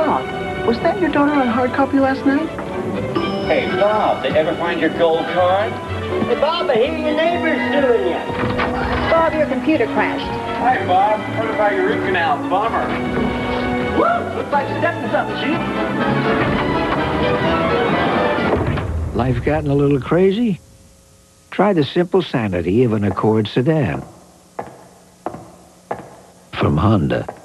Bob, was that your daughter on hard copy last night? Hey, Bob, they ever find your gold card? Hey, Bob, I hear your neighbor's suing you. Bob, your computer crashed. Hi, Bob. What about your root canal? Bummer. Woo! Looks like stepping something, Chief. Life gotten a little crazy? Try the simple sanity of an Accord sedan. From Honda.